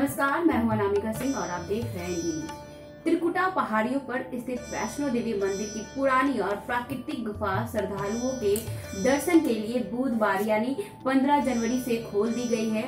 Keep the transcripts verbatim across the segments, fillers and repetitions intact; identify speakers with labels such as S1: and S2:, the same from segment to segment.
S1: नमस्कार, मैं हूं अनामिका सिंह और आप देख रहे हैं न्यूज़। त्रिकुटा पहाड़ियों पर स्थित वैष्णो देवी मंदिर की पुरानी और प्राकृतिक गुफा श्रद्धालुओं के दर्शन के लिए बुधवार यानी पंद्रह जनवरी से खोल दी गई है।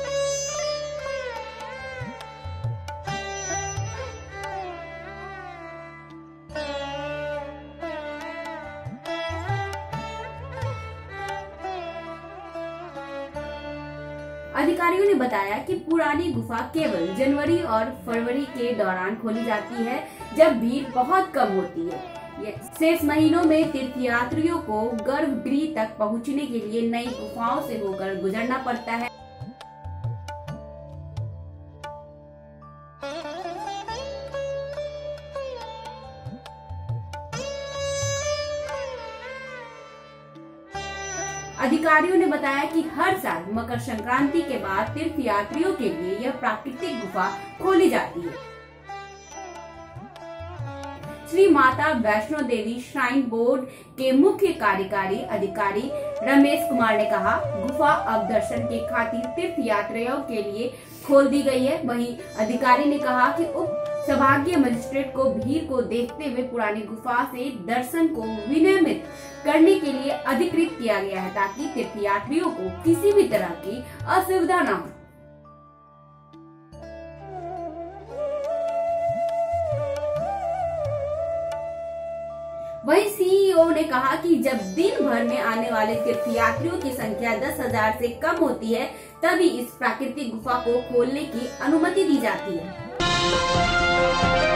S1: अधिकारियों ने बताया कि पुरानी गुफा केवल जनवरी और फरवरी के दौरान खोली जाती है, जब भीड़ बहुत कम होती है। शेष महीनों में तीर्थयात्रियों को गर्भगृह तक पहुंचने के लिए नई गुफाओं से होकर गुजरना पड़ता है। अधिकारियों ने बताया कि हर साल मकर संक्रांति के बाद तीर्थयात्रियों के लिए यह प्राकृतिक गुफा खोली जाती है। श्री माता वैष्णो देवी श्राइन बोर्ड के मुख्य कार्यकारी अधिकारी रमेश कुमार ने कहा, गुफा अब दर्शन के खातिर तीर्थयात्रियों के लिए खोल दी गई है। वहीं अधिकारी ने कहा कि उप संभागीय मजिस्ट्रेट को भीड़ को देखते हुए पुरानी गुफा से दर्शन को विनियमित करने के लिए अधिकृत किया गया है, ताकि तीर्थयात्रियों को किसी भी तरह की असुविधा न हो। वहीं सीईओ ने कहा कि जब दिन भर में आने वाले तीर्थयात्रियों की संख्या दस हजार से कम होती है, तभी इस प्राकृतिक गुफा को खोलने की अनुमति दी जाती है।